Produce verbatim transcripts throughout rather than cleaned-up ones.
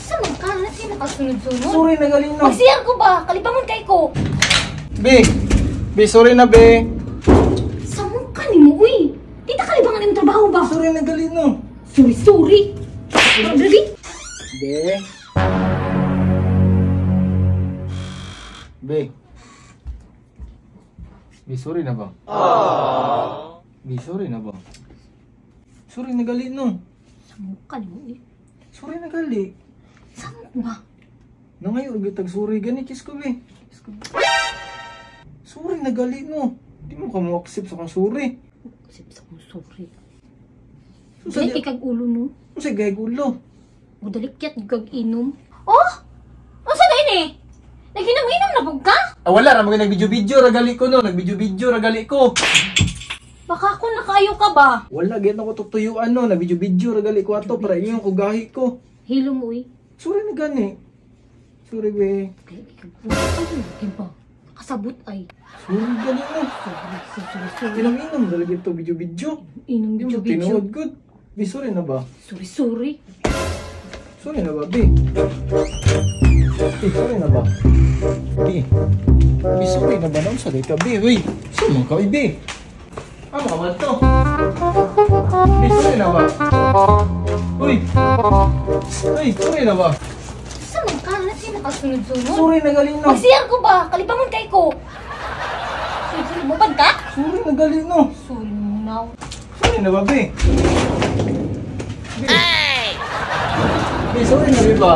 Asa man ka? Nasi nakasunod-sunod? Sorry na galing no. Mag-C R ko ba? Kalibangon kay ko. Be, be, sorry na be. Samong ka ni mo, uy. Di ta kalibangan yung trabaho ba? Sorry na galing no. Sorry, sorry. Pero dali. Be. Be. Be, sorry na ba? Aww. Be, sorry na ba? Sorry na gali no. Samong ka ni mo, uy. Sorry na gali. Samong ba? Nangayon, gitag sorry gani, kiss ko be. Kiss ko. Sorry na gali no. Di mo ka mo accept sa kang sorry. Sip sa kong sorry. So, Dali kay kag ulo no. Kasi gay gulo. Udalikyat kag inom. Oh! Asa na ini? Naginom-inom na pug ka? Ah, wala ra mga nagbidyo-bidyo ra gali ko no, nagbidyo-bidyo ra gali ko. Baka ako nakayo ka ba? Wala gyud ako tutuyuan no, nagbidyo-bidyo ra gali ko ato para ingon ko gahi ko. Hilo mo uy. Sorry na gani. Sorry be. Kay kag ulo. Ano lagi ba? Kasabot ay. Sorry gani no. Sorry, sorry, sorry. Inom-inom na lagi to bidyo-bidyo. Inom Di mo video tinuod good. Be, sorry na ba? Sorry, sorry. Sorry na ba, be? Be, sorry na ba? Be. Be, sorry na ba? Naman sa ka, be. Uy, saan mo ka, be? Ano ka ba ito? Be, sorry na ba? Uy. Uy, sorry na ba? Sa man ka? Nasi nakasunod-sunod? Sorry na galing no. Mag-C R ko ba? Kalibangon kay ko. Sorry, mo ba ka? Sorry na galing no. Sorry mo now. Sorry na ba, be? Be. Be, sorry na, be ba?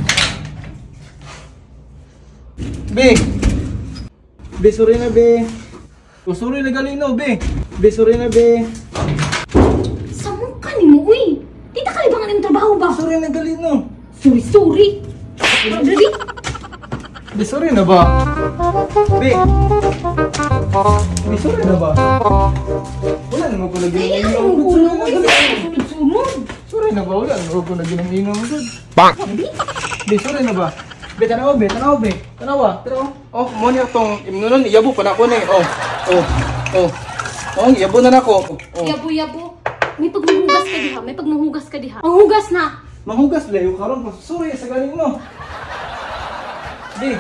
Be. Be, sorry na, be. Oh, sorry na galing no, be. Be, sorry na, be. Samong ka ni mo, uy. Di ta kalibangan yung trabaho ba? Sorry na galing no. Sorry, sorry. Pero dali. Be, sorry na ba? Be. Be, sorry na ba? Wala naman ko lagi Ay, ng ano inom. ang ulo mo? Sorry na galing. Sunod-sunod. Sorry na ba? Wala naman ko lagi ng inom. Dali. Be, sorry na ba? Be, tanaw, be, tanaw, be. Tanawa, tanaw. Oh, mo niya itong imunon, iyabo pa na ako na eh. Oh, oh, oh. Oh, iyabo na na ako. Oh. Yabo-yabo. May pagnuhugas ka diha. May pagnuhugas ka diha. Ang hugas na. Manghugas layo karon pa. Sorry sa galing mo. Be.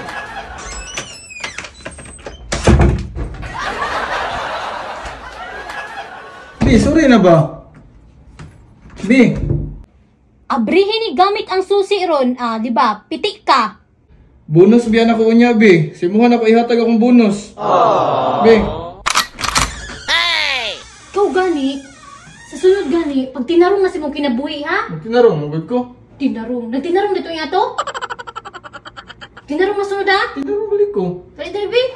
Be, sorry na ba? Be. Abrihin ni gamit ang susi ron. Ah, di ba? Pitik ka. Bonus biyan ako unya, be. Simuhan ako ihatag akong bonus. Aww. Be. Ikaw gani. Sa sunod gani, pag tinarong na si mong kinabuhi ha? Tinarong, magod ko. Tinarong. Nagtinarong dito nga to? Tinarong na sunod ha? Tinarong balik ko. Dali, dali, be.